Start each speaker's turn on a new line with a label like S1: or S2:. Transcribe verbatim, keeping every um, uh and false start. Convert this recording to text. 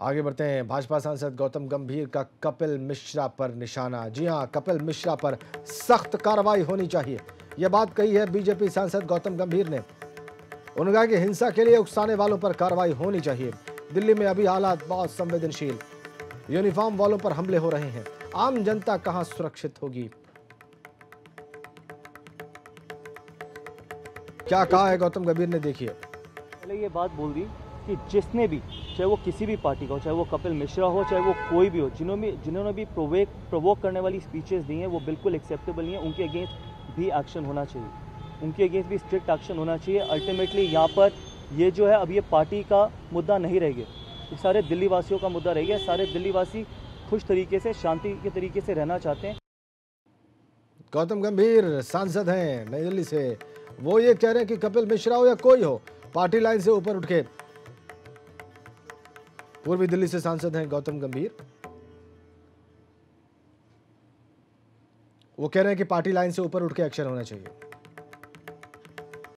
S1: आगे बढ़ते हैं। भाजपा सांसद गौतम गंभीर का कपिल मिश्रा पर निशाना। जी हां, कपिल मिश्रा पर सख्त कार्रवाई होनी चाहिए, यह बात कही है बीजेपी सांसद गौतम गंभीर ने। उन्होंने कहा कि हिंसा के लिए उकसाने वालों पर कार्रवाई होनी चाहिए। दिल्ली में अभी हालात बहुत संवेदनशील, यूनिफॉर्म वालों पर हमले हो रहे हैं, आम जनता कहां सुरक्षित होगी। क्या कहा है गौतम गंभीर ने, देखिए।
S2: पहले ये बात बोल दी कि जिसने भी, चाहे वो किसी भी पार्टी का हो, चाहे वो कपिल मिश्रा हो, चाहे वो कोई भी हो, जिन्होंने भी जिन्होंने भी प्रोवेक प्रोवोक करने वाली स्पीचेस दी हैं वो बिल्कुल एक्सेप्टेबल नहीं है। उनके अगेंस्ट भी एक्शन होना चाहिए, उनके अगेंस्ट भी स्ट्रिक्ट एक्शन होना चाहिए। अल्टीमेटली यहाँ पर ये जो है, अब ये पार्टी का मुद्दा नहीं रह गया, ये सारे दिल्ली वासियों का मुद्दा रह गया। सारे दिल्ली वासी खुश तरीके से, शांति के तरीके से रहना चाहते हैं।
S1: गौतम गंभीर सांसद हैं नई दिल्ली से, वो ये कह रहे हैं कि कपिल मिश्रा हो या कोई हो, पार्टी लाइन से ऊपर उठ के। पूर्वी दिल्ली से सांसद हैं गौतम गंभीर, वो कह रहे हैं कि पार्टी लाइन से ऊपर उठ के एक्शन होना चाहिए।